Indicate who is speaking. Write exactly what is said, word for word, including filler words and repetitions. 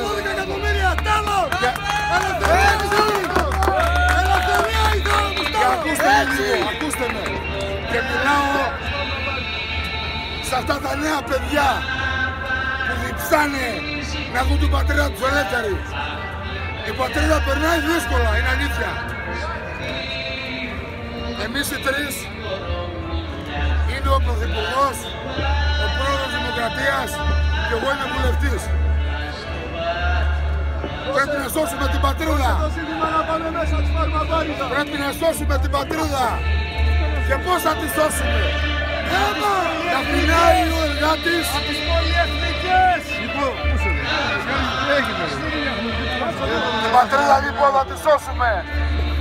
Speaker 1: δώδεκα εκατομμύρια, τέλος! Ελευθερία ήθελα, ελευθερία ήθελα,
Speaker 2: Και ακούστε με λίγο, ακούστε με. Και μιλάω σε αυτά τα νέα παιδιά που διψάνε να δουν την πατρίδα τους ελεύθερη. Η πατρίδα περνάει δύσκολα, είναι αλήθεια. Εμείς οι τρεις, είναι ο Πρωθυπουργός, ο Πρόεδρος της Δημοκρατίας και εγώ είμαι βουλευτής. Πρέπει να σώσουμε την πατρίδα. Πρέπει να σώσουμε την πατρίδα. Και πώς θα τη σώσουμε? Να πεινάει ο εργάτης.
Speaker 1: από τις πολυεθνικές!
Speaker 2: Την πατρίδα λοιπόν θα τη σώσουμε.